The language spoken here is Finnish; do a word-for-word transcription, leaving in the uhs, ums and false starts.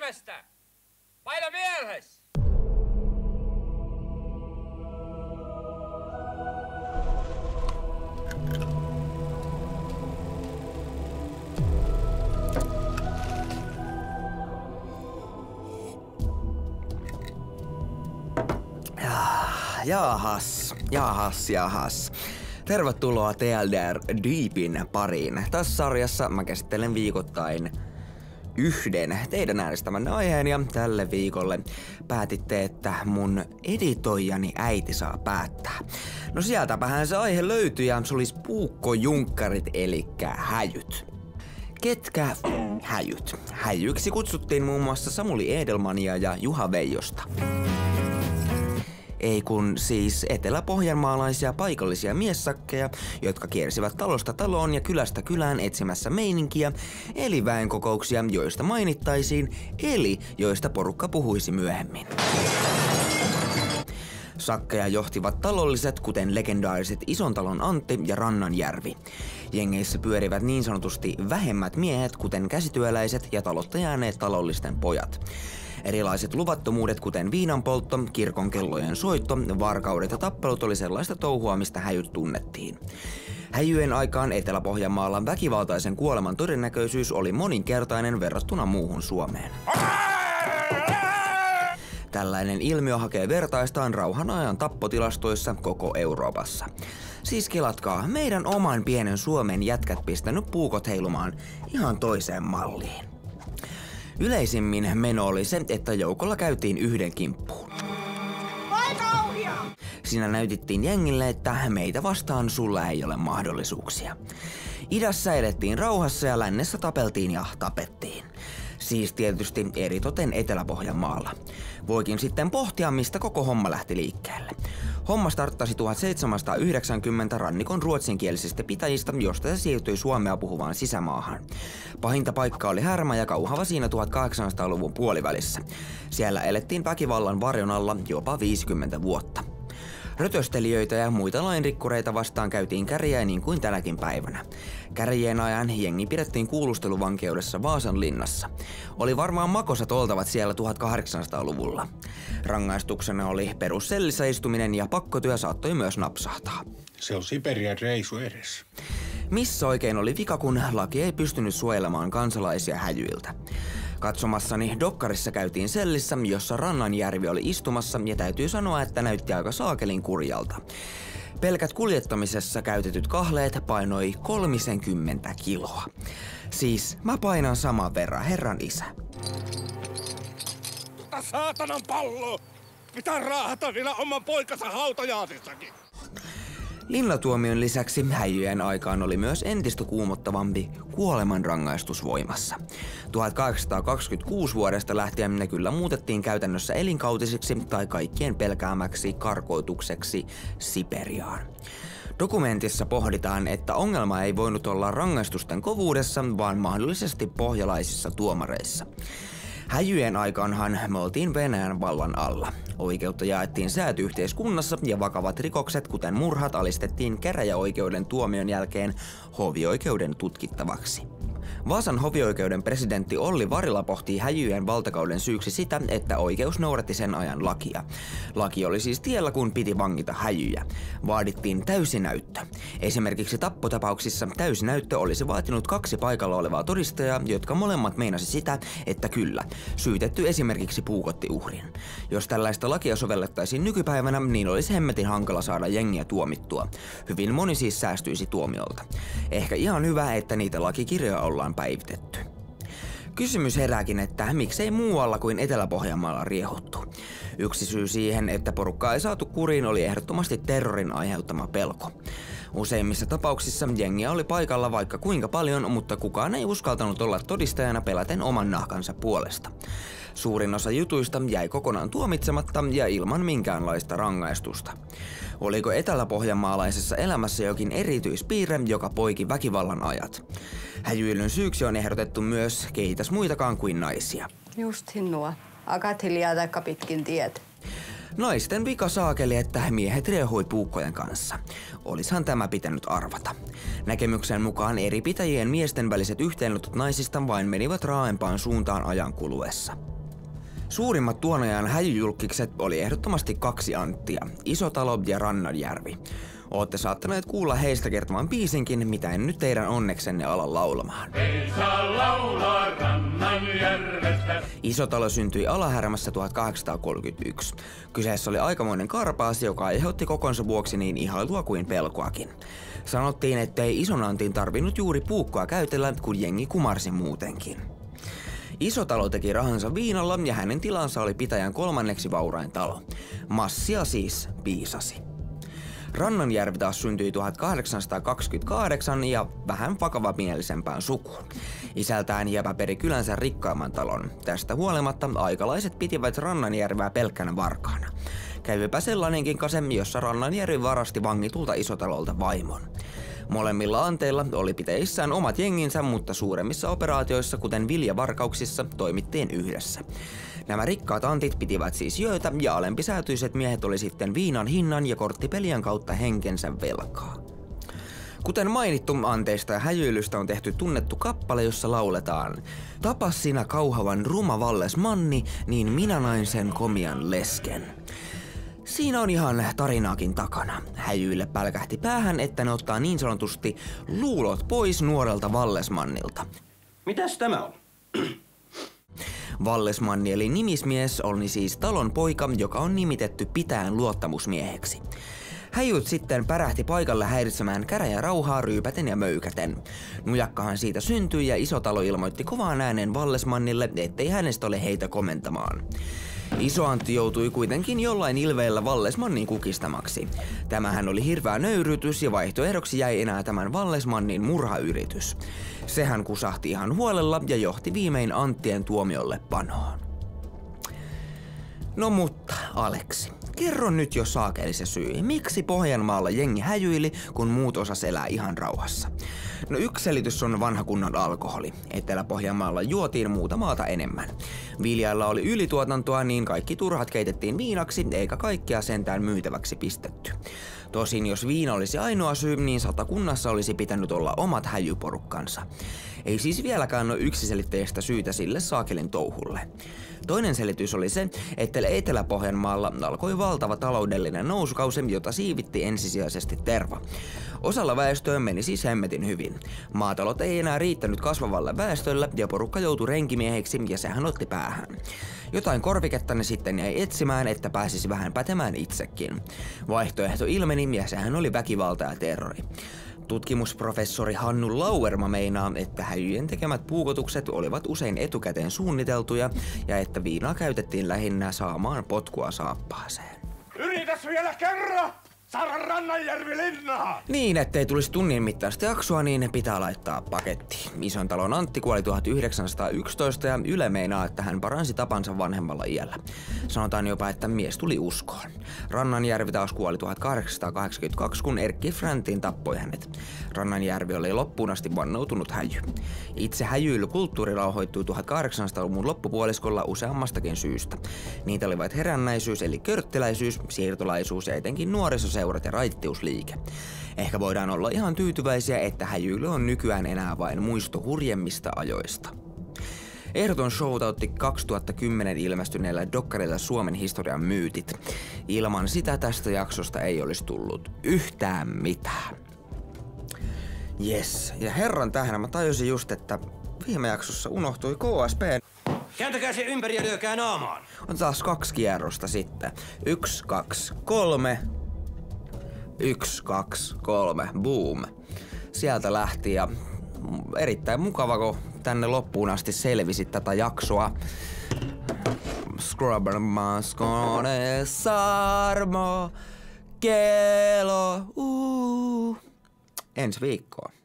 Järvestä! Paina miehes! Jahas, jahas, jahas. Tervetuloa T L D R Deepin pariin. Tässä sarjassa mä käsittelen viikoittain yhden teidän äänestämänne aiheen ja tälle viikolle päätitte, että mun editoijani äiti saa päättää. No sieltäpähän se aihe löytyi ja se olisi puukkojunkkarit elikkä häjyt. Ketkä häjyt? Häjyksi kutsuttiin muun muassa Samuli Edelmania ja Juha Veijosta. Ei kun siis eteläpohjanmaalaisia paikallisia miessakkeja, jotka kiersivät talosta taloon ja kylästä kylään etsimässä meininkiä, eli väenkokouksia, joista mainittaisiin, eli joista porukka puhuisi myöhemmin. Sakkeja johtivat talolliset, kuten legendaariset Isontalon Antti ja Rannanjärvi. Jengeissä pyörivät niin sanotusti vähemmät miehet, kuten käsityöläiset ja talotta jääneet talollisten pojat. Erilaiset luvattomuudet, kuten viinanpoltto, kirkon kellojen soitto, varkaudet ja tappelut oli sellaista touhua, mistä häjyt tunnettiin. Häjyjen aikaan Etelä-Pohjanmaalla väkivaltaisen kuoleman todennäköisyys oli moninkertainen verrattuna muuhun Suomeen. Tällainen ilmiö hakee vertaistaan rauhan ajan tappotilastoissa koko Euroopassa. Siis kelatkaa, meidän oman pienen Suomen jätkät pistänyt puukot heilumaan ihan toiseen malliin. Yleisimmin meno oli se, että joukolla käytiin yhden kimppuun. Vai kauhia! Siinä näytettiin jengille, että meitä vastaan sulla ei ole mahdollisuuksia. Idässä elettiin rauhassa ja lännessä tapeltiin ja tapettiin. Siis tietysti eritoten Etelä-Pohjanmaalla. Voikin sitten pohtia, mistä koko homma lähti liikkeelle. Homma starttasi tuhatseitsemänsataayhdeksänkymmentä rannikon ruotsinkielisistä pitäjistä, josta se siirtyi suomea puhuvaan sisämaahan. Pahinta paikka oli Härmä ja Kauhava siinä tuhatkahdeksansataaluvun puolivälissä. Siellä elettiin väkivallan varjon alla jopa viisikymmentä vuotta. Rötöstelijöitä ja muita lainrikkureita vastaan käytiin kärjää niin kuin tänäkin päivänä. Kärjien ajan jengi pidettiin kuulusteluvankeudessa Vaasan linnassa. Oli varmaan makosat oltavat siellä tuhatkahdeksansataaluvulla. Rangaistuksena oli perussellissä istuminen ja pakkotyö saattoi myös napsahtaa. Se on Siperian reisu edessä. Missä oikein oli vika, kun laki ei pystynyt suojelemaan kansalaisia häjyiltä? Katsomassani dokkarissa käytiin sellissä, jossa Rannanjärvi oli istumassa ja täytyy sanoa, että näytti aika saakelin kurjalta. Pelkät kuljettamisessa käytetyt kahleet painoi kolmisenkymmentä kiloa. Siis mä painan saman verran, herran isä. Tota saatanan pallo! Pitää raahata vielä oman poikansa hautajaisissakin. Linnatuomion lisäksi häijyjen aikaan oli myös entistä kuumottavampi kuolemanrangaistus voimassa. tuhatkahdeksansataakaksikymmentäkuusi vuodesta lähtien ne kyllä muutettiin käytännössä elinkautisiksi tai kaikkien pelkäämäksi karkoitukseksi Siperiaan. Dokumentissa pohditaan, että ongelma ei voinut olla rangaistusten kovuudessa, vaan mahdollisesti pohjalaisissa tuomareissa. Häjyjen aikaanhan me oltiin Venäjän vallan alla. Oikeutta jaettiin sääty-yhteiskunnassa ja vakavat rikokset, kuten murhat, alistettiin käräjäoikeuden tuomion jälkeen hovioikeuden tutkittavaksi. Vaasan hovioikeuden presidentti Olli Varila pohtii häjyjen valtakauden syyksi sitä, että oikeus noudatti sen ajan lakia. Laki oli siis tiellä, kun piti vangita häjyjä. Vaadittiin täysinäyttö. Esimerkiksi tappotapauksissa täysinäyttö olisi vaatinut kaksi paikalla olevaa todistajaa, jotka molemmat meinasi sitä, että kyllä, syytetty esimerkiksi puukotti uhrin. Jos tällaista lakia sovellettaisiin nykypäivänä, niin olisi hemmetin hankala saada jengiä tuomittua. Hyvin moni siis säästyisi tuomiolta. Ehkä ihan hyvä, että niitä lakikirjoja ollaan päivitetty. Kysymys herääkin, että miksei muualla kuin Etelä-Pohjanmaalla riehuttu. Yksi syy siihen, että porukkaa ei saatu kuriin, oli ehdottomasti terrorin aiheuttama pelko. Useimmissa tapauksissa jengiä oli paikalla vaikka kuinka paljon, mutta kukaan ei uskaltanut olla todistajana peläten oman nahkansa puolesta. Suurin osa jutuista jäi kokonaan tuomitsematta ja ilman minkäänlaista rangaistusta. Oliko eteläpohjanmaalaisessa elämässä jokin erityispiirre, joka poiki väkivallan ajat? Häjyilyn syyksi on ehdotettu myös keitäs muitakaan kuin naisia. Just sinua. Akat hiljaa taikka pitkin tiet. Naisten vika saakeli, että miehet riehui puukkojen kanssa. Olishan tämä pitänyt arvata. Näkemyksen mukaan eri pitäjien miesten väliset yhteenotot naisista vain menivät raaempaan suuntaan ajan kuluessa. Suurimmat tuon ajan häjyjulkkikset oli ehdottomasti kaksi Anttia, Isotalo ja Rannanjärvi. Ootte saattaneet kuulla heistä kertomaan biisinkin, mitä en nyt teidän onneksenne ala laulamaan. Ei saa laulaa Rannanjärvestä. Isotalo syntyi Alahärmässä tuhatkahdeksansataakolmekymmentäyksi. Kyseessä oli aikamoinen karpaas, joka aiheutti kokonsa vuoksi niin ihailua kuin pelkoakin. Sanottiin, ettei Ison Antin tarvinnut juuri puukkoa käytellä, kun jengi kumarsi muutenkin. Isotalo teki rahansa viinalla ja hänen tilansa oli pitäjän kolmanneksi vaurain talo. Massia siis piisasi. Rannanjärvi taas syntyi tuhatkahdeksansataakaksikymmentäkahdeksan ja vähän vakavamielisempään sukuun. Isältään jäpä peri kylänsä rikkaimman talon. Tästä huolimatta aikalaiset pitivät Rannanjärveä pelkkänä varkaana. Kävipä sellainenkin kase, jossa Rannanjärvi varasti vangitulta Isotalolta vaimon. Molemmilla anteilla oli pitäjissään omat jenginsä, mutta suuremmissa operaatioissa, kuten viljavarkauksissa, toimittiin yhdessä. Nämä rikkaat antit pitivät siis jöötä ja alempisäätyiset miehet oli sitten viinan hinnan ja korttipelien kautta henkensä velkaa. Kuten mainittu, anteista ja häjyilystä on tehty tunnettu kappale, jossa lauletaan: tapas sinä kauhavan ruma valles manni, niin minä nain sen komian lesken. Siinä on ihan tarinaakin takana. Häjyille pälkähti päähän, että ne ottaa niin sanotusti luulot pois nuorelta Vallesmannilta. Mitäs tämä on? Vallesmanni eli nimismies oli siis talon poika, joka on nimitetty pitäjän luottamusmieheksi. Häijyt sitten pärähti paikalle häiritsemään käräjärauhaa ryypäten ja möykäten. Nujakkahan siitä syntyi ja Isotalo ilmoitti kovaan äänen Vallesmannille, ettei hänestä ole heitä komentamaan. Iso Antti joutui kuitenkin jollain ilveellä Vallesmannin kukistamaksi. Tämähän oli hirveä nöyrytys ja vaihtoehdoksi jäi enää tämän Vallesmannin murhayritys. Sehän kusahti ihan huolella ja johti viimein Anttien tuomiolle panoon. No mutta, Aleksi, kerro nyt jo saakeli se syy, miksi Pohjanmaalla jengi häjyili, kun muut osas elää ihan rauhassa. No yksi selitys on vanha kunnon alkoholi. Etelä-Pohjanmaalla juotiin muuta maata enemmän. Viljalla oli ylituotantoa, niin kaikki turhat keitettiin viinaksi, eikä kaikkea sentään myytäväksi pistetty. Tosin jos viina olisi ainoa syy, niin Satakunnassa olisi pitänyt olla omat häjyporukkansa. Ei siis vieläkään ole yksiselitteistä syytä sille saakelin touhulle. Toinen selitys oli se, että Etelä-Pohjanmaalla alkoi valtava taloudellinen nousukausi, jota siivitti ensisijaisesti terva. Osalla väestöä meni siis hemmetin hyvin. Maatalot ei enää riittänyt kasvavalle väestölle ja porukka joutui renkimieheksi ja sehän otti päähän. Jotain korviketta ne sitten jäi etsimään, että pääsisi vähän pätemään itsekin. Vaihtoehto ilmeni ja sehän oli väkivalta ja terrori. Tutkimusprofessori Hannu Lauerma meinaa, että häjyjen tekemät puukotukset olivat usein etukäteen suunniteltuja ja että viinaa käytettiin lähinnä saamaan potkua saappaaseen. Yritäs vielä kerran! Saada Rannanjärvi linnaan! Niin, ettei tulisi tunnin mittaista jaksoa, niin pitää laittaa paketti. Ison talon Antti kuoli tuhatyhdeksänsataayksitoista ja Yle meinaa, että hän paransi tapansa vanhemmalla iällä. Sanotaan jopa, että mies tuli uskoon. Rannanjärvi taas kuoli tuhatkahdeksansataakahdeksankymmentäkaksi, kun Erkki Fräntin tappoi hänet. Rannanjärvi oli loppuun asti vannoutunut häjy. Itse häjyilykulttuuri rauhoittui tuhatkahdeksansataaluvun loppupuoliskolla useammastakin syystä. Niitä olivat herännäisyys eli körttiläisyys, siirtolaisuus ja etenkin nuorisoseurat ja raittiusliike. Ehkä voidaan olla ihan tyytyväisiä, että häjyily on nykyään enää vain muisto hurjemmista ajoista. Ehdoton shoutoutti kaksituhattakymmenen ilmestyneellä dokkarilla Suomen historian myytit. Ilman sitä tästä jaksosta ei olisi tullut yhtään mitään. Yes, ja herran tähden mä tajusin just, että viime jaksossa unohtui K S P. Kääntäkää se ympäri ja lyökää naamaan. On taas kaksi kierrosta sitten. Yksi, kaksi, kolme. Yksi, kaksi, kolme. Boom. Sieltä lähti ja erittäin mukava, kun tänne loppuun asti selvisit tätä jaksoa. Scrubber maskone sarmo kelo. Uh. Ensi viikkoon.